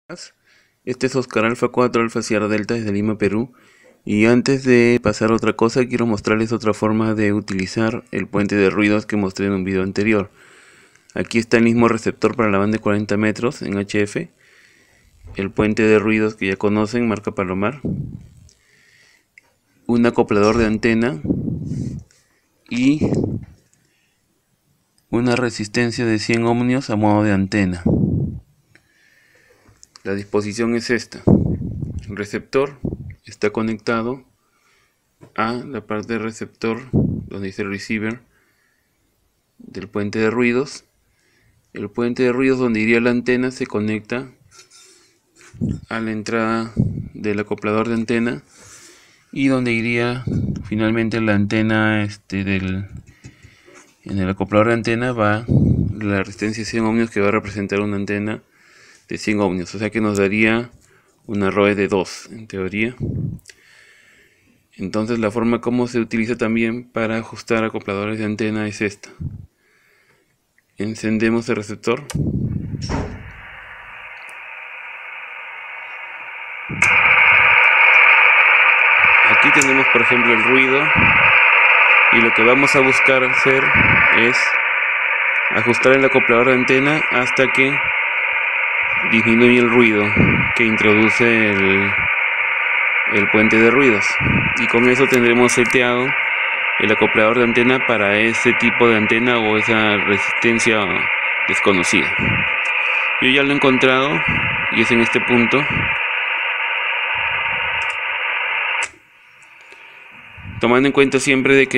Este es Oscar Alfa 4 Alfa Sierra Delta desde Lima, Perú. Y antes de pasar a otra cosa, quiero mostrarles otra forma de utilizar el puente de ruidos que mostré en un video anterior. Aquí está el mismo receptor para la banda de 40 metros en HF. El puente de ruidos que ya conocen, marca Palomar. Un acoplador de antena y una resistencia de 100 ohmios a modo de antena. La disposición es esta. El receptor está conectado a la parte del receptor donde dice receiver del puente de ruidos. El puente de ruidos donde iría la antena se conecta a la entrada del acoplador de antena, y donde iría finalmente la antena en el acoplador de antena va la resistencia de 100 ohmios, que va a representar una antena de 100 ohmios, o sea que nos daría una ROE de 2 en teoría. Entonces la forma como se utiliza también para ajustar acopladores de antena es esta. Encendemos el receptor. Aquí tenemos por ejemplo el ruido, y lo que vamos a buscar hacer es ajustar el acoplador de antena hasta que disminuye el ruido que introduce el puente de ruidos, y con eso tendremos seteado el acoplador de antena para ese tipo de antena o esa resistencia desconocida. Yo ya lo he encontrado y es en este punto. Tomando en cuenta siempre de que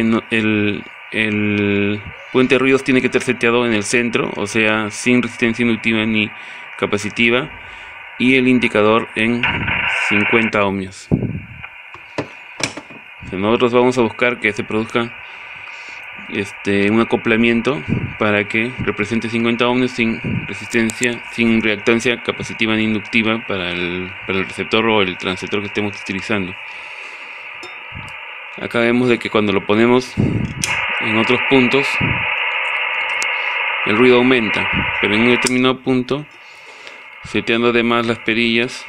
el puente de ruidos tiene que estar seteado en el centro, o sea, sin resistencia inductiva ni capacitiva, y el indicador en 50 ohmios. Nosotros vamos a buscar que se produzca un acoplamiento para que represente 50 ohmios sin resistencia, sin reactancia capacitiva ni inductiva para el receptor o el transceptor que estemos utilizando. Acá vemos de que cuando lo ponemos en otros puntos el ruido aumenta, pero en un determinado punto, seteando además las perillas,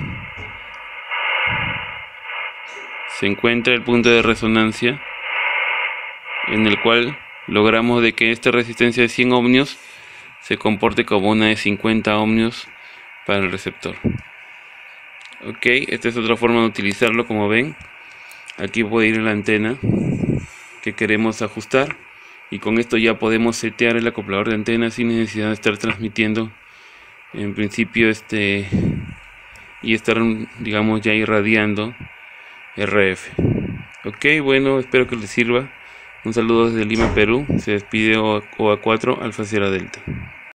se encuentra el punto de resonancia en el cual logramos de que esta resistencia de 100 ohmios se comporte como una de 50 ohmios para el receptor. Ok, esta es otra forma de utilizarlo. Como ven, aquí puede ir la antena que queremos ajustar, y con esto ya podemos setear el acoplador de antena sin necesidad de estar transmitiendo en principio y estar, digamos, ya irradiando RF. Ok, bueno, espero que les sirva. Un saludo desde Lima, Perú. Se despide OA4 Alfa Sierra Delta.